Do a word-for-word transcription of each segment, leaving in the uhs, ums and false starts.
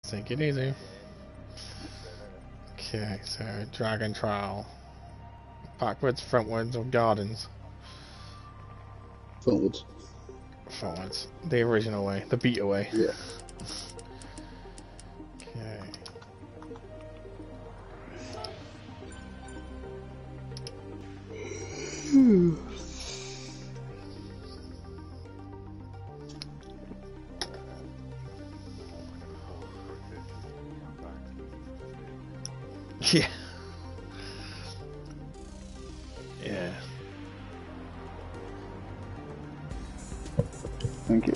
Take it easy. Okay, so Dragon Trial. Backwards, frontwards, or gardens? Frontwards. Frontwards. The original way, the beta way. Yeah. Okay. Yeah. Yeah. Thank you.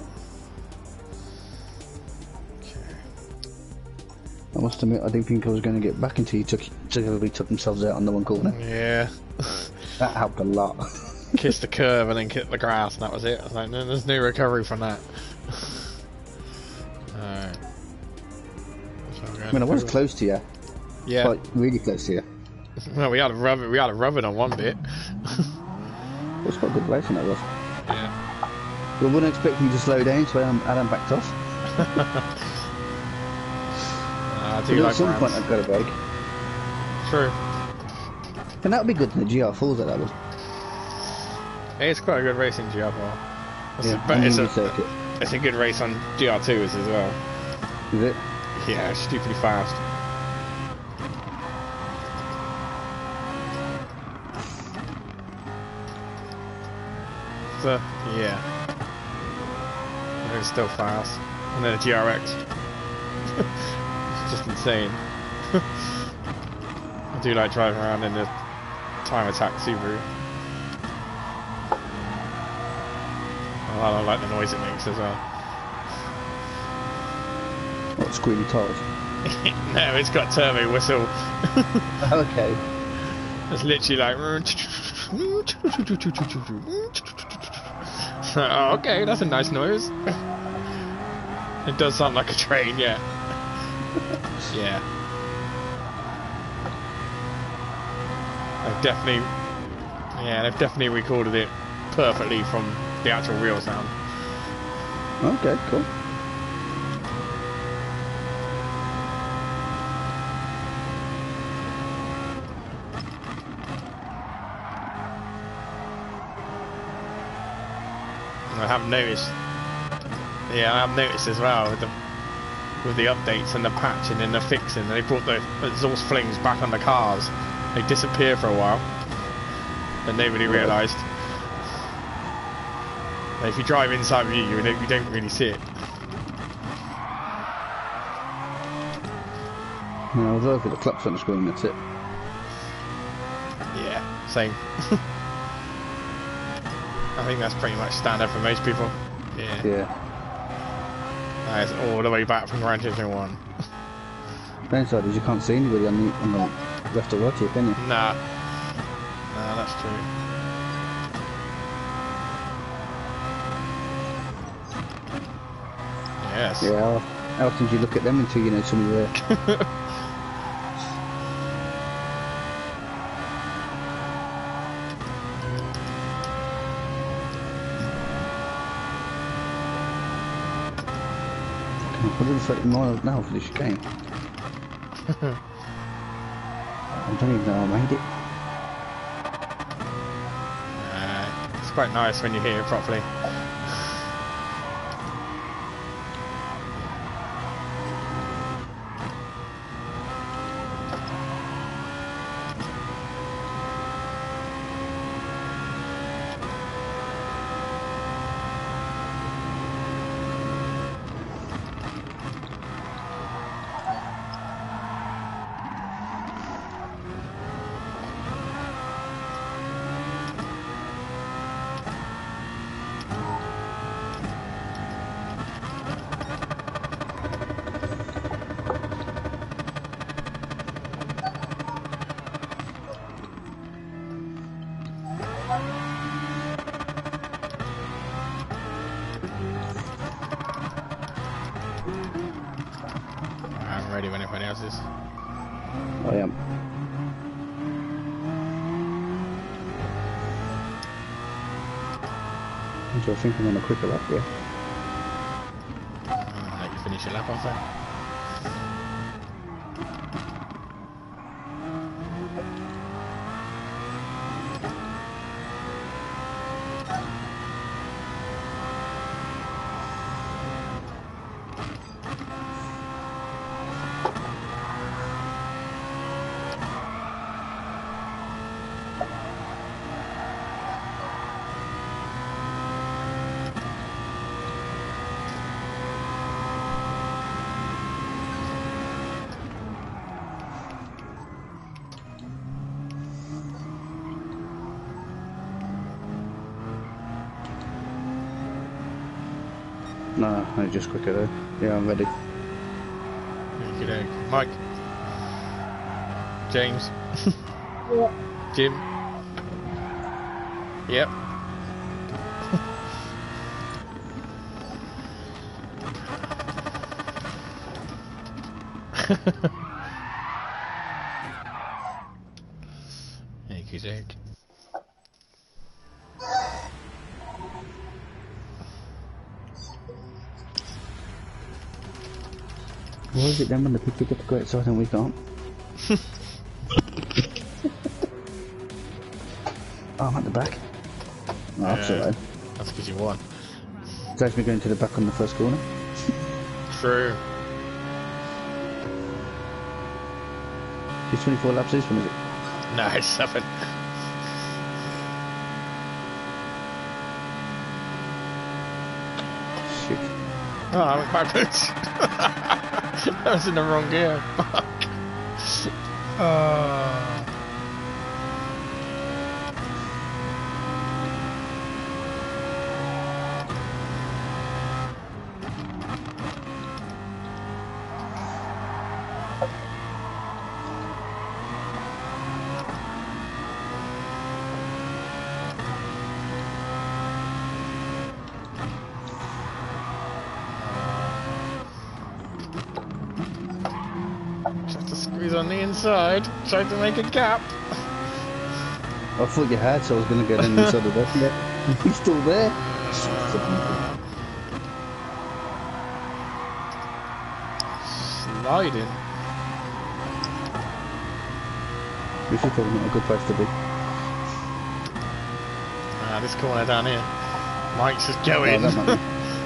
Okay. I must admit, I didn't think I was going to get back until you took, until everybody took themselves out on the one corner. Yeah. That helped a lot. Kissed the curve and then hit the grass, and that was it. I was like, no, there's no recovery from that. Alright. I mean, I was close to you. Yeah. Like, really close to you. Well, we had a rub it. We had a rub it on one bit. It was quite a good racing, that was. Yeah. We weren't expecting you to slow down, so Adam, Adam backed off. uh, I do but like at some rounds. point, I've got a break. True. And that would be good in the G R fours at that was. It's quite a good race in G R four. It's, Yeah, a, but it's, a, circuit. it's a good race on G R twos as well. Is it? Yeah, it's stupidly fast. So, yeah. It's still fast. And then a G R X. It's just insane. I do like driving around in the time attack Subaru. I like the noise it makes as well. What, squealy tires? No, it's got turbo whistle. Okay. It's literally like... Oh, okay, that's a nice noise. It does sound like a train, yeah. Yeah. They've definitely... Yeah, they've definitely recorded it perfectly from the actual real sound. Okay, cool. I haven't noticed. Yeah, I have noticed as well with the with the updates and the patching and the fixing. They brought the exhaust flames back on the cars. They disappear for a while, and nobody realised. If you drive inside view, you don't, you don't really see it. No, I was over the clutch on the screen. That's it. Yeah, same. I think that's pretty much standard for most people. Yeah. Yeah. That is all the way back from Gran Turismo one. Downside is you can't see anybody on the, on the left or right here, can you? Nah. Nah, that's true. Yes. Yeah. How often do you look at them until you know somebody's there? one hundred thirty miles an hour for this chicane. I don't even know how I made it. Uh, it's quite nice when you hear it properly. I'm ready when everyone else is. I am. So I think I'm on a quicker lap here. I'll let you finish your lap off then. No, I just quicker though. Yeah, I'm ready. Okie doke. Mike. James. Yeah. Jim. Yep. Okie doke. Why is it then when the people get to go outside and we can't? Oh, I'm at the back. Oh, that's Yeah. alright. That's because you won. Saves me going to the back on the first corner. True. Is twenty-four laps this one, is it? No, it's seven. Shit. Oh, I went backwards. That was in the wrong gear. Fuck. Uh... Tried to squeeze on the inside, tried to make a gap. I thought you had, so I was going to go down inside the back. Yeah. He's still there. Uh, sliding. This is probably not a good place to be. Ah, this corner down here. Mike's just Oh, going. that might be.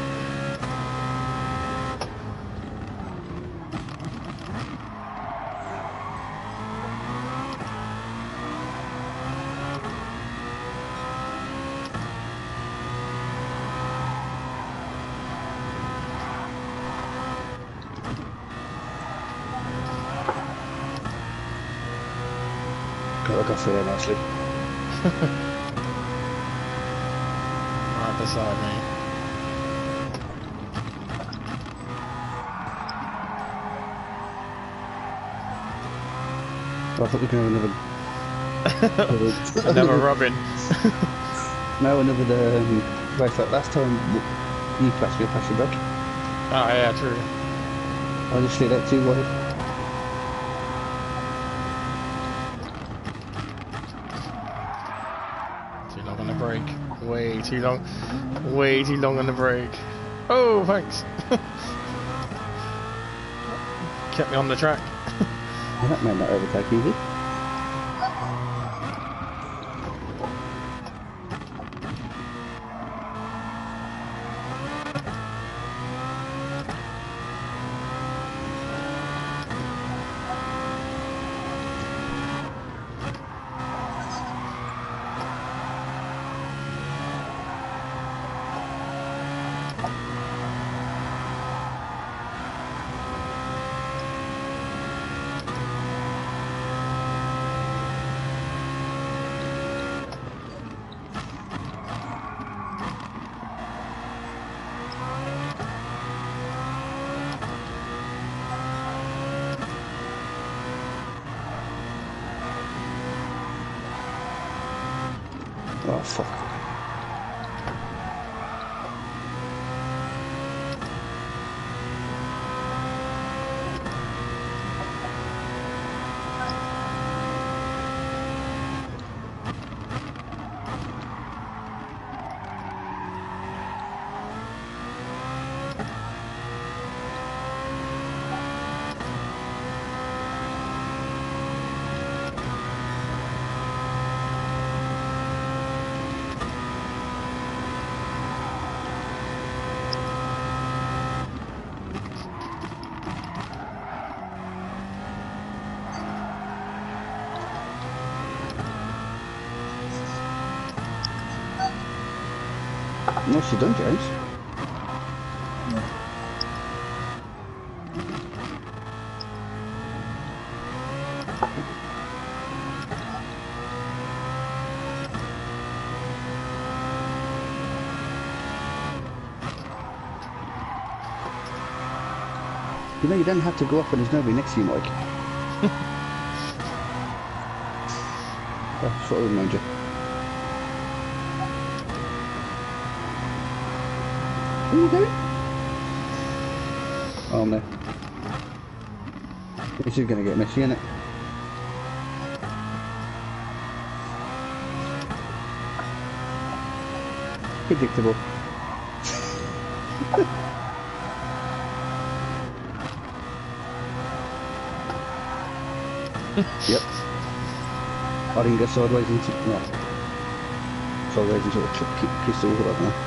God, I got through there nicely. Right beside me. Oh, I thought we were going to have another... Another Robin. No, another um, race like last time. You passed me, I passed you back. Oh yeah, true. I just slid out too wide. Too long on the brake. Way too long. Way too long on the brake. Oh, thanks. Kept me on the track. Well, that made that overtake easy. Oh, fuck. Nicely done, James. Yeah. You know, you don't have to go off when there's nobody next to you, Mike. That's what I remind you. Where are you going? Oh no. This is going to get messy, isn't it? Predictable. Yep. I didn't go sideways into no. Sideways into a kiss the wall like that.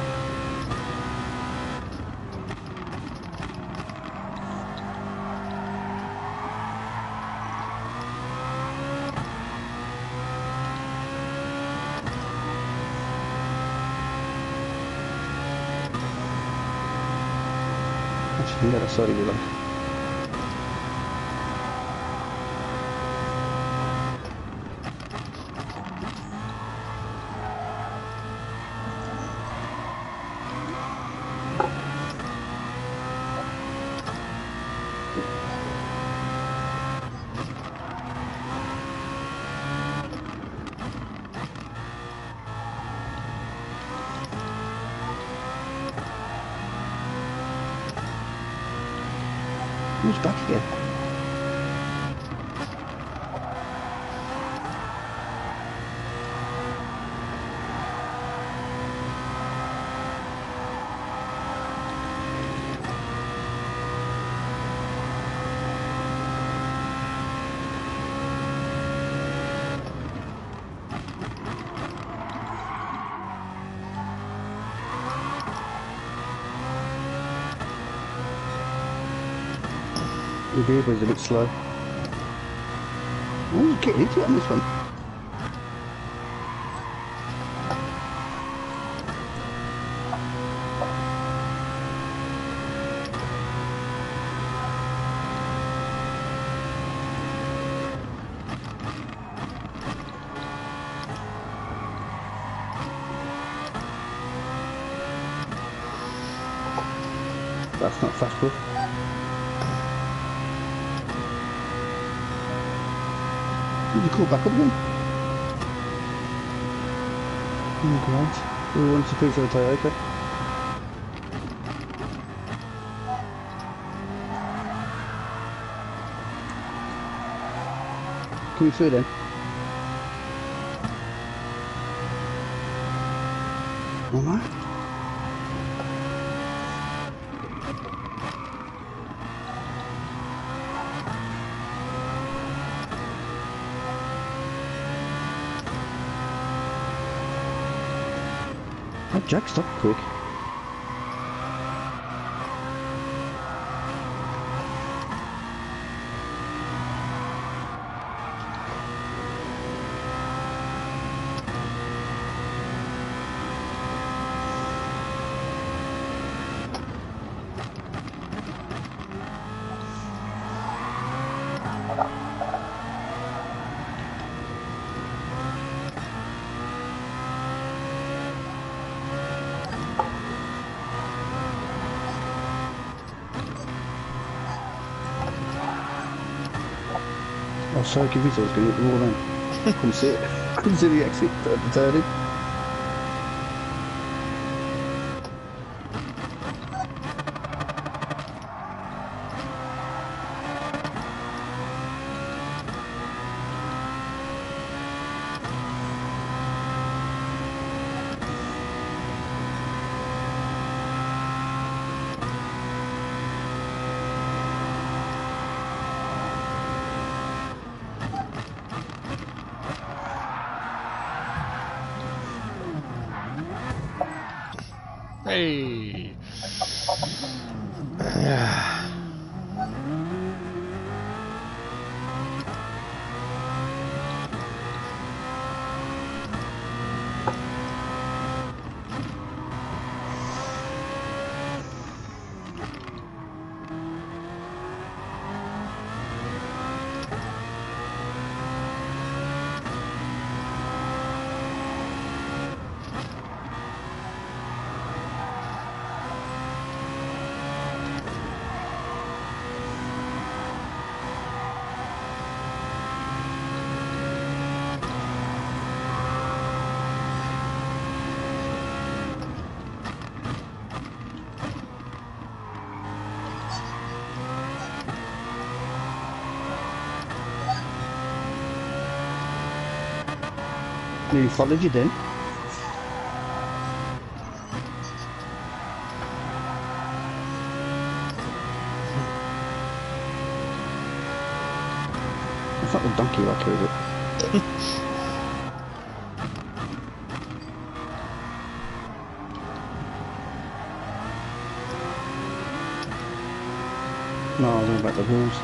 Actually, yeah, that's sorry, like. Who's back again? The vehicle is a bit slow. Oh, you getting into it on this one. That's not fast proof. Did you call back up again? Oh, great. Who wants a piece of a Toyota? Coming through then. Alright. That jack stopped quick. Oh, sorry, confused. I was going to hit the wall then. Couldn't see it. Couldn't see the exit at the turning. Hey. He followed you then. It's not the donkey rocker, is it? No, I was talking about the rules.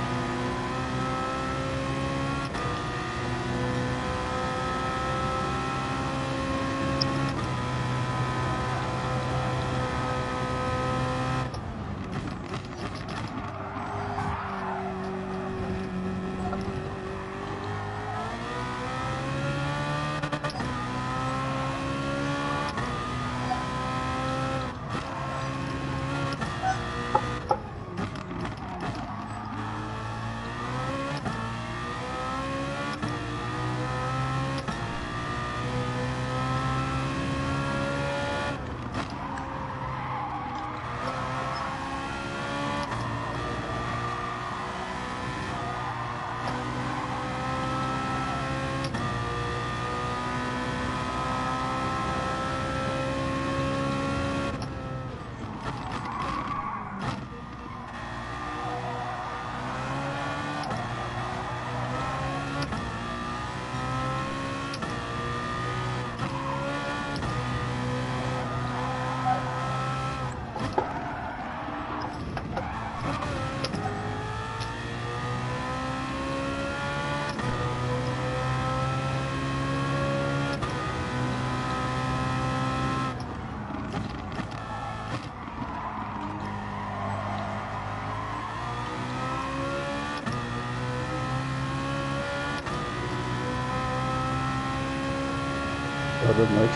I didn't like.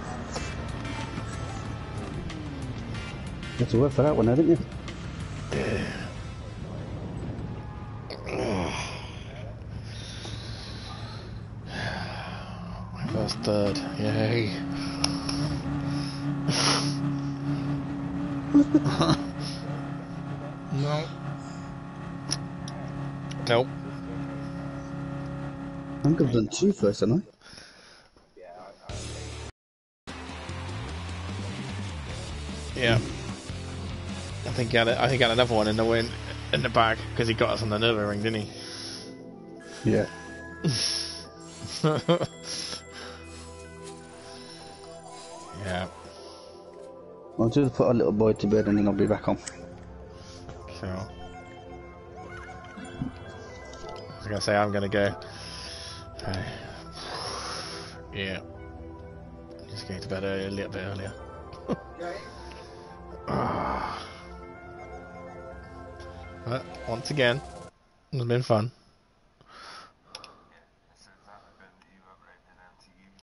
You had to work for that one, didn't you? First third, yay. No. Nope. I think I've done two first, haven't I? Yeah. I think he had a, I think he had another one in the win in the bag because he got us on the Nürburgring, didn't he? Yeah. Yeah. I'll just put a little boy to bed and then I'll be back on. Sure. I was gonna say I'm gonna go. Okay. Yeah. Just going to bed early, a little bit earlier. But once again, it's been fun.